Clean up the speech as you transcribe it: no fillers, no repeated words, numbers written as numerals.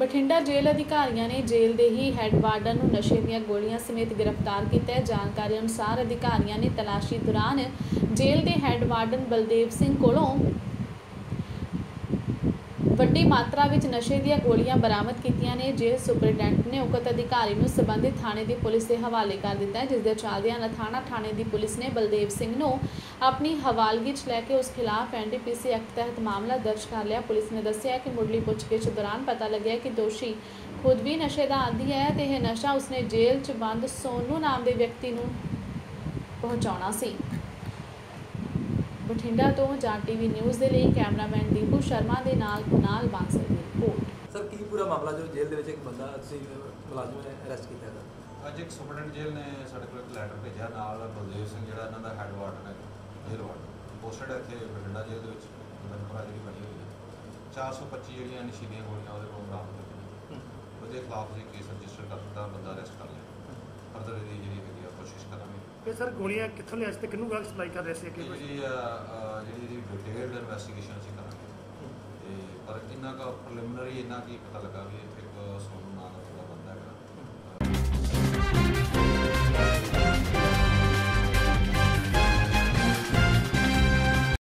Bathinda jail अधिकारियों ने jail के ही हैड वार्डन नूं नशे दीआं गोलियां समेत गिरफ्तार किया है। जानकारी अनुसार अधिकारियों ने तलाशी दौरान जेल के हैड वार्डन बलदेव सिंह कोलों वड्डी मात्रा विच नशे दीआं गोलियां बरामद कीतियां ने। जेल सुपरडेंट ने उक्त अधिकारी नूं संबंधित थाणे की पुलिस के हवाले कर दिता है, जिस दे चलदिआं नथाणा थाणे की पुलिस ने बलदेव सिंह नूं अपनी हवालगी च लैके उस खिलाफ NDPC एक्ट तहत मामला दर्ज कर लिया। पुलिस ने दस्सिया कि मुढ़ली पुछगिछ दौरान पता लग्या कि दोषी खुद भी नशे का आदी है ते यह नशा उसने जेल च बंद सोनू नाम के व्यक्ति नूं पहुँचाउणा सी। बठिंडा तो जाट TV न्यूज़ के लिए कैमरामैन दीपू शर्मा के नाल कुनाल बांसल की रिपोर्ट। सर की पूरा मामला जो जेल के एक बंदा मुलाजम ने अरेस्ट किया था? अज एक सुपरडेंट जेल ने साढ़े को एक लैटर भेजा नाल बलदेव सिंह जो इन्हों का हैड वार्डन है जेल वार्डन पोस्टड है इतने बठिंडा जेल भरा जी बनी हुई है। 425 जी नशीलियाँ गोलियां वो बरामद होई वो खिलाफ जी केस रजिस्टर कर दिता, बंदा अरेस्ट कर लिया। फर्दर जी है कोशिश करेंगे। सर गोलियां कितों लिया ते किनू गल सप्लाई कर रहे थे कि जी डिटेल्ड इन्वेस्टिगेशन असीं करांगे। पर इन्ना का प्रिलिमिनरी इन्ना की पता लगा भी एक सोनू नाम